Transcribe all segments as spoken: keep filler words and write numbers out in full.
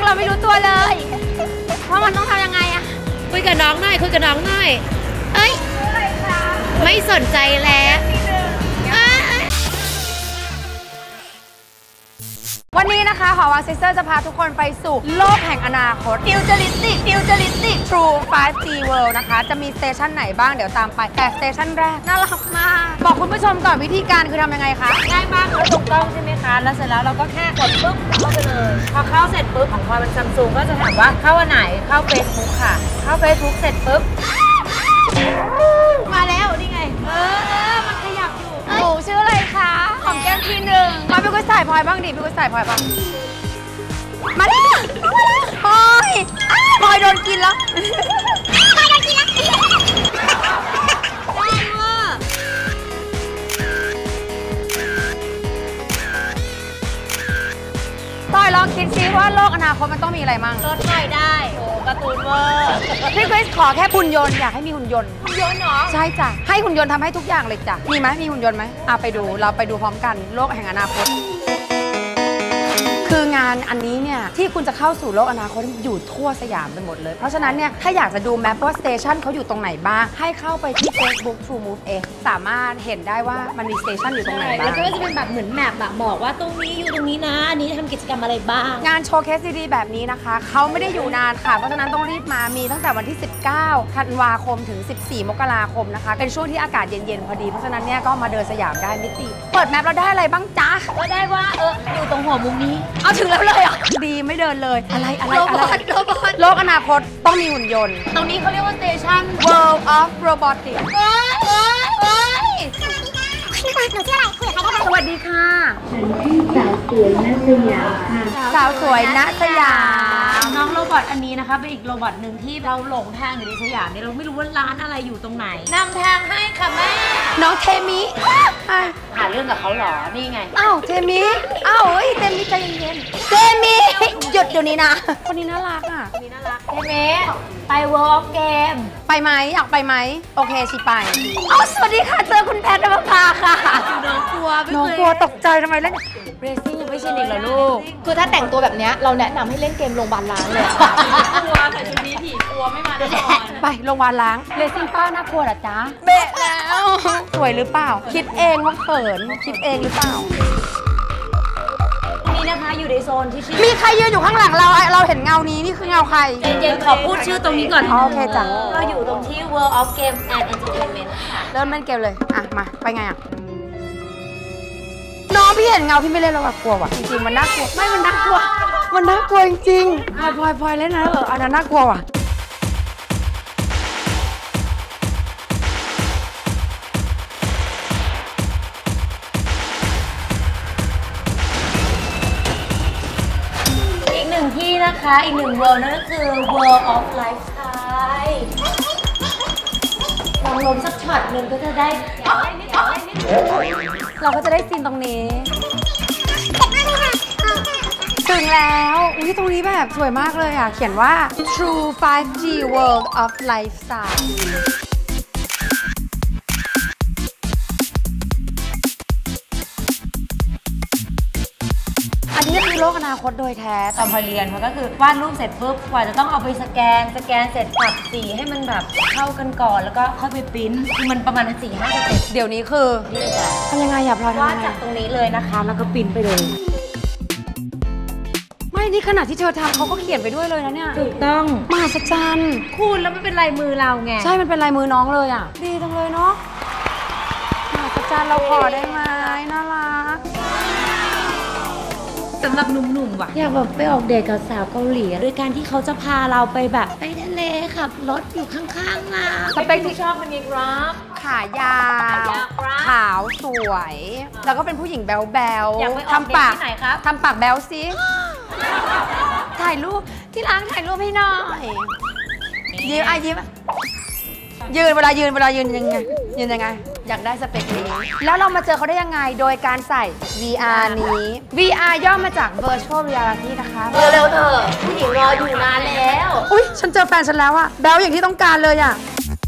เราไม่รู้ตัวเลยเพราะมันต้องทำยังไงอะคุยกับน้องหน่อยคุยกับน้องหน่อยเอ้ยไม่สนใจแล้ววันนี้นะคะหอวังซิสเตอร์จะพาทุกคนไปสู่โลกแห่งอนาคต Futuristic Futuristic True ไฟว์ จี World นะคะจะมีสเตชันไหนบ้างเดี๋ยวตามไปแต่สเตชันแรกน่ารักมากบอกคุณผู้ชมก่อนวิธีการคือทำยังไงคะง่ายมากแล้วถูกต้องใช่ไหมคะแล้วเสร็จแล้วเราก็แค่กดปุ๊บเข้าไปเลยพอเข้าเสร็จปุ๊บของพลอยเป็นซัมซุงก็จะถามว่าเข้าอันไหนเข้า Facebook ค่ะเข้า Facebook เสร็จปุ๊บมาแล้วนี่ไงเออมันขยับอยู่หนูชื่ออะไรคะของแก้มทีหนึ่งพลอยพี่กุ้ยใส่พลอยบ้างดิพี่กุ้ยใส่พลอยบ้างมาแล้วพลอยพลอยโดนกินแล้วพลอยโดนกินแล้วพลอยลองคิดซิว่าโลกอนาคตมันต้องมีอะไรมั่งรถไฟได้โอ้การ์ตูนเวอร์พี่กุ้ยขอแค่หุ่นยนต์อยากให้มีหุ่นยนต์หุ่นยนต์เหรอใช่จ้ะให้หุ่นยนต์ทำให้ทุกอย่างเลยจ้ะมีไหมมีหุ่นยนต์ไหมอ่ะไปดูเราไปดูพร้อมกันโลกแห่งอนาคตคืองานอันนี้เนี่ยที่คุณจะเข้าสู่โลกอนาคตอยู่ทั่วสยามไปหมดเลยเพราะฉะนั้นเนี่ยถ้าอยากจะดูแมปว่าสเตชันเขาอยู่ตรงไหนบ้างให้เข้าไปที่ Facebook True Move เองสามารถเห็นได้ว่ามันมีสเตชันอยู่ตรงไหนบ้างแล้วก็จะเป็นแบบเหมือนแมปแบบบอกว่าตรงนี้อยู่ตรงนี้นะอันนี้ทำกิจกรรมอะไรบ้างงานโชว์เคสดีๆแบบนี้นะคะเขาไม่ได้อยู่นานค่ะเพราะฉะนั้นต้องรีบมามีตั้งแต่วันที่สิบเก้าธันวาคมถึงสิบสี่มกราคมนะคะเป็นช่วงที่อากาศเย็นๆพอดีเพราะฉะนั้นเนี่ยก็มาเดินสยามได้ไม่ติดเปิดแมปเราได้อะไรบ้างจ๊ะก็ได้ว่าเอออยู่ตรงหัวมุมนี้เอาถึงแล้วเลยดีไม่เดินเลยอะไรอะไรอะไรโลกอนาคตต้องมีหุ่นยนต์ตรงนี้เขาเรียกว่าสเตชัน World of Robotics เอ้ยเอ้ยเอ้ยหนูชื่ออะไรคุยกับใครได้บ้างสวัสดีค่ะฉันชื่อสาวสวยณสยามค่ะสาวสวยณสยามน้องโรบอทอันนี้นะคะเป็นอีกโรบอทหนึ่งที่เราหลงทางอยู่ในสยามเนี่ยเราไม่รู้ว่าร้านอะไรอยู่ตรงไหนนำทางให้ค่ะแม่น้องเทมิหาเรื่องกับเขาหรอนี่ไงอ้าวเทมิอ้าวเฮ้ยเทมิใจเย็นๆเทมิหยุดเดี๋ยวนี้นะคนนี้น่ารักอ่ะคนนี้น่ารักเทมิไป World of Game ไปไหมอยากไปไหมโอเคชิไปอ๋อสวัสดีค่ะเจอคุณแพทย์นภพาค่ะน้องกลัวน้องกลัวตกใจทำไมเล่นเรซิ่งยังไม่ชินอีกเหรอลูกคือถ้าแต่งตัวแบบนี้เราแนะนำให้เล่นเกมโรงพยาบาลล้างเลยกลัวแต่ชุดนี้ผีกลัวไม่มาแน่นอนไปโรงพยาบาลล้างเรซิ่งป้าน่ากลัวเหรอจ๊ะเบะแล้วสวยหรือเปล่าคิดเองว่าเขินคิดเองหรือเปล่านี่นะคะอยู่ในโซนที่มีใครยืนอยู่ข้างหลังเราเราเห็นเงานี้นี่คือเงาใครเจนขอพูดชื่อตรงนี้ก่อนโอเคจ้ะเราอยู่ตรงที่ World of Game and Entertainment ค่ะเริ่มเล่นเกมเลยอ่ะมาไปไงอ่ะน้องพี่เห็นเงาพี่ไม่เล่นแล้วกลัวว่ะจริงๆมันน่ากลัวไม่มันน่ากลัวมันน่ากลัวจริงๆพลอยพลอยพลอยเล่นนะเอออันนั้นน่ากลัวว่ะอีกหนึ่งที่นะคะอีกหนึ่ง world นั่นก็คือ World of Lifestyle ลองลมสักช็อตหนึ่งก็จะได้เราก็จะได้ซีนตรงนี้ถึงแล้วอุ้ยตรงนี้แบบสวยมากเลยอ่ะเขียนว่า True ไฟว์ จี World of Lifestyle อันนี้คือโลกอนาคตโดยแท้ตอนพอเรียนมันก็คือวาดรูปเสร็จปุ๊บกว่าจะต้องเอาไปสแกนสแกนเสร็จปรับสีให้มันแบบเข้ากันก่อนแล้วก็ค่อยไปปริ้นคือมันประมาณสี่ห้าสเต็ปเดี๋ยวนี้คือนี่เลยจ้ะทำยังไงอย่าพลอยทำยังไงวาดจากตรงนี้เลยนะคะแล้วก็ปริ้นไปเลยไม่นี่ขนาดที่เธอทำเขาก็เขียนไปด้วยเลยนะเนี่ยถูกต้องมหัศจรรย์คุณแล้วมันเป็นลายมือเราไงใช่มันเป็นลายมือน้องเลยอ่ะดีจังเลยเนาะมหัศจรรย์เราขอได้ไหมน่ารักสำหรับหนุ่มๆว่ะอยากแบบไปออกเดทกับสาวเกาหลีโดยการที่เขาจะพาเราไปแบบไปทะเลขับรถอยู่ข้างๆเราสเปคที่ชอบมันมีกราฟขายาวขาวสวยแล้วก็เป็นผู้หญิงแบ๊วๆทำปากทำปากแบ๊วซิถ่ายรูปที่ร้านถ่ายรูปให้หน่อยยิ้มอ่ะยิ้มยืนเวลายืนเวลายืนยังไงยืนยังไงอยากได้สเปคนี้แล้วเรามาเจอเขาได้ยังไงโดยการใส่ วี อาร์ นี้ วี อาร์ ย่อมาจาก Virtual Reality นะคะเร็วๆเถอะผู้หญิงรออยู่นานแล้วอุ๊ยฉันเจอแฟนฉันแล้วอะแบ๊วอย่างที่ต้องการเลยอะ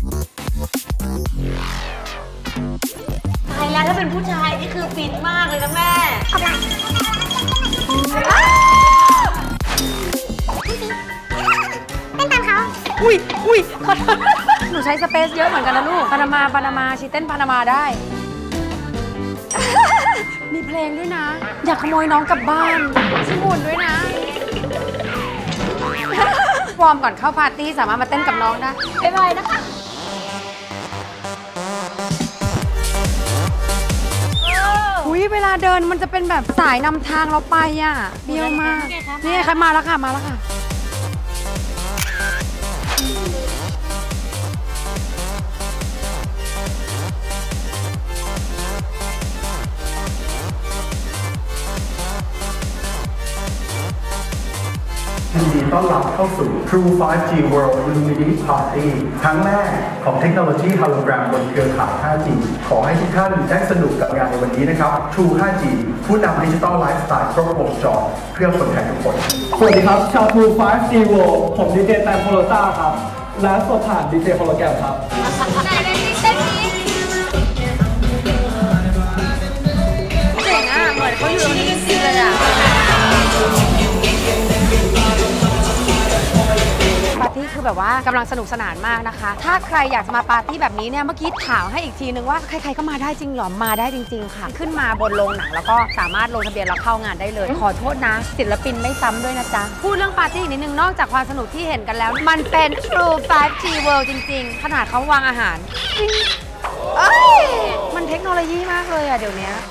ใช่แล้วถ้าเป็นผู้ชายนี่คือฟินมากเลยนะแม่อุ้ยอุ้ยขอโทษหนูใช้สเปซเยอะเหมือนกันนะลูกปานามาปานามาชีเต้นปานามาได้มีเพลงด้วยนะอยากขโมยน้องกลับบ้านชิมุนด้วยนะวอร์มก่อนเข้าปาร์ตี้สามารถมาเต้นกับน้องได้บ๊ายบายนะคะอุ้ยเวลาเดินมันจะเป็นแบบสายนำทางเราไปอ่ะเบี้ยวมากนี่ค่ะมาแล้วค่ะมาแล้วค่ะยินดีต้อนรับเข้าสู่ True ไฟว์จี World Illuminate Party ครั้งแรกของเทคโนโลยีฮ o โลแกรมบนเครือข่าย ไฟว์จี ขอให้ทุกท่านได้สนุกกับงานในวันนี้นะครับ True ไฟว์จี ผู้นำดิจิตอลไลฟ์สไตล์ครบวงจรเพื่อคนไทยทุกคนสวัสดีครับชาว True ไฟว์จี World ผมดีเจแตมโพโลต้าครับและสดผ่านดีเจโฮโลแกรมครับไหนเลยเต้นนี้เจ๋งอ่ะเหมือนเขาอยู่ตรงนี้จริงๆเลยอ่ะปาร์ตี้คือแบบว่ากำลังสนุกสนานมากนะคะถ้าใครอยากจะมาปาร์ตี้แบบนี้เนี่ยเมื่อกี้ถามให้อีกทีนึงว่าใครๆก็มาได้จริงหรอมาได้จริงๆค่ะขึ้นมาบนโรงหนังแล้วก็สามารถลงทะเบียนแล้วเข้างานได้เลยขอโทษนะศิลปินไม่ซ้ำด้วยนะจ๊ะพูดเรื่องปาร์ตี้นิดนึงนอกจากความสนุกที่เห็นกันแล้วมันเป็น True ไฟว์จี World จริงๆขนาดเขาวางอาหารเอ้ยมันเทคโนโลยีมากเลยอะเดี๋ยวนี้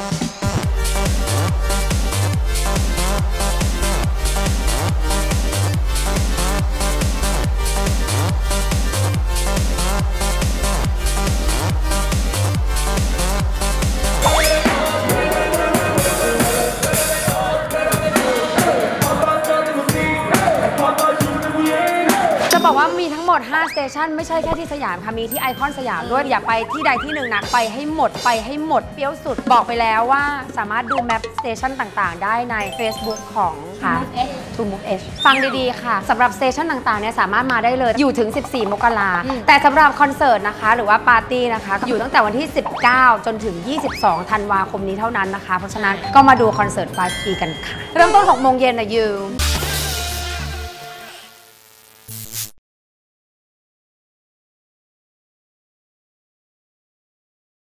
บอกว่ามีทั้งหมดห้าสเตชันไม่ใช่แค่ที่สยามค่ะมีที่ไอคอนสยามด้วยอย่าไปที่ใดที่หนึ่งนะไปให้หมดไปให้หมดเปรี้ยวสุดบอกไปแล้วว่าสามารถดูแมปสเตชันต่างๆได้ใน Facebook ของค่ะ True Move Edge ฟังดีๆค่ะสำหรับสเตชันต่างๆเนี่ยสามารถมาได้เลยอยู่ถึงสิบสี่มกราคมแต่สำหรับคอนเสิร์ตนะคะหรือว่าปาร์ตี้นะคะอยู่ตั้งแต่วันที่สิบเก้าจนถึงยี่สิบสองธันวาคมนี้เท่านั้นนะคะเพราะฉะนั้นก็มาดูคอนเสิร์ต ไฟว์จี กันค่ะเริ่มต้นหกโมงเย็นนะยู